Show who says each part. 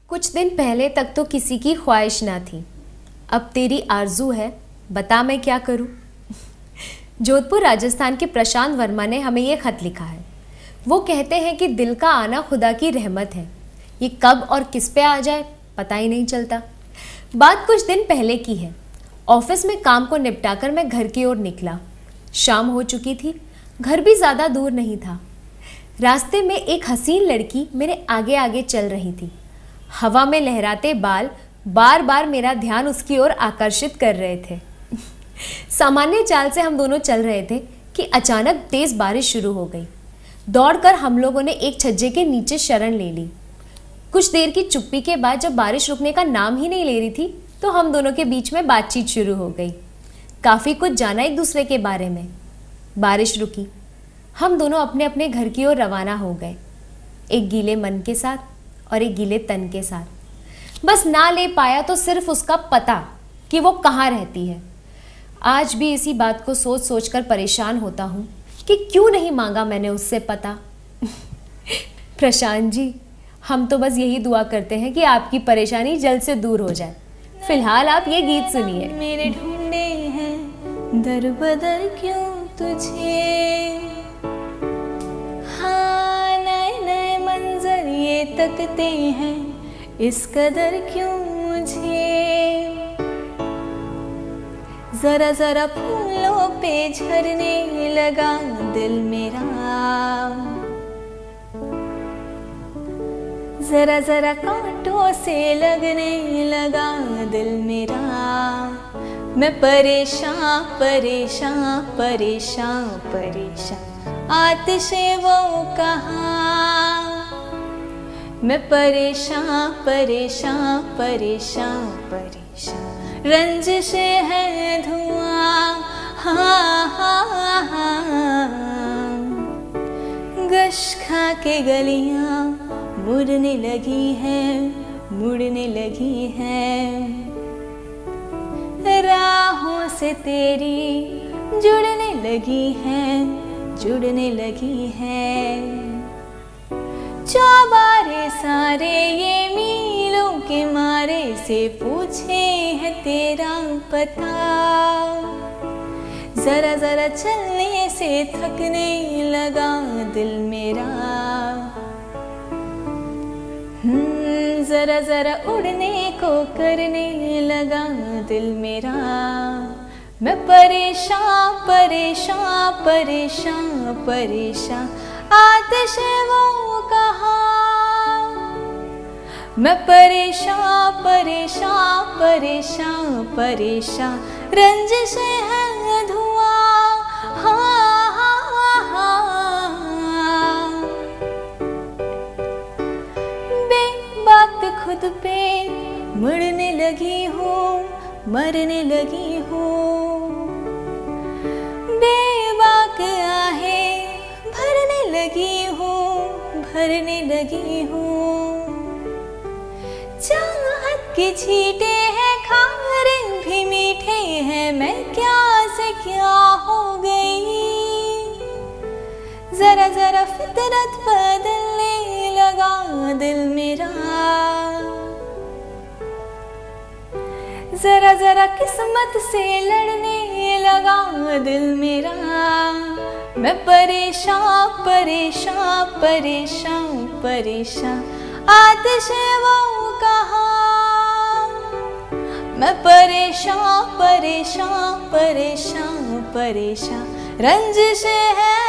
Speaker 1: कुछ दिन पहले तक तो किसी की ख्वाहिश ना थी, अब तेरी आरजू है, बता मैं क्या करूं। जोधपुर राजस्थान के प्रशांत वर्मा ने हमें ये खत लिखा है। वो कहते हैं कि दिल का आना खुदा की रहमत है, ये कब और किस पे आ जाए पता ही नहीं चलता। बात कुछ दिन पहले की है। ऑफिस में काम को निपटाकर मैं घर की ओर निकला। शाम हो चुकी थी, घर भी ज़्यादा दूर नहीं था। रास्ते में एक हसीन लड़की मेरे आगे आगे चल रही थी। हवा में लहराते बाल बार बार मेरा ध्यान उसकी ओर आकर्षित कर रहे थे। सामान्य चाल से हम दोनों चल रहे थे कि अचानक तेज बारिश शुरू हो गई। दौड़कर हम लोगों ने एक छज्जे के नीचे शरण ले ली। कुछ देर की चुप्पी के बाद जब बारिश रुकने का नाम ही नहीं ले रही थी तो हम दोनों के बीच में बातचीत शुरू हो गई। काफ़ी कुछ जाना एक दूसरे के बारे में। बारिश रुकी, हम दोनों अपने अपने घर की ओर रवाना हो गए, एक गीले मन के साथ और एक गीले तन के साथ। बस ना ले पाया तो सिर्फ उसका पता कि वो कहाँ रहती है। आज भी इसी बात को सोच सोच कर परेशान होता हूँ कि क्यों नहीं मांगा मैंने उससे पता। प्रशांत जी, हम तो बस यही दुआ करते हैं कि आपकी परेशानी जल्द से दूर हो जाए। फिलहाल आप ये गीत सुनिए।
Speaker 2: मेरे ढूंढे हैं दर बदर क्यों तुझे, हाँ नए नए मंजर ये तकते हैं इस कदर क्यों मुझे, जरा जरा फूलों पे झरने लगा दिल मेरा, जरा जरा कांटों से लगने लगा दिल मेरा। मैं परेशान परेशान परेशान परेशान आतिशे वो कहाँ, मैं परेशान परेशान परेशान परेशान रंजिशे है धुआं, हाँ हाँ हाँ। गश खा के गलियां मुड़ने लगी हैं मुड़ने लगी हैं, राहों से तेरी जुड़ने लगी हैं जुड़ने लगी हैं। चौबारे सारे ये मीलों के मारे से पूछे है तेरा पता, जरा जरा चलने से थकने लगा दिल मेरा, जरा जरा उड़ने को करने लगा दिल मेरा। मैं परेशान परेशान परेशान परेशान आतिश वो कहाँ, मैं परेशान परेशान परेशान परेशान रंजिश है धुआं, हाँ हाँ हाँ। बेबाक खुद पे मुड़ने लगी हूँ मरने लगी हूँ, बेबाक आहें भरने लगी हूँ भरने लगी हूँ। चाहत की छींटे हैं खारे भी मीठे हैं, मैं क्या से क्या हो गई, जरा जरा फितरत बदलने लगा दिल मेरा, जरा जरा किस्मत से लड़ने लगा दिल मेरा। मैं परेशान परेशान परेशान परेशान आतिश वो कहाँ, मैं परेशान परेशान परेशान परेशान रंजिश है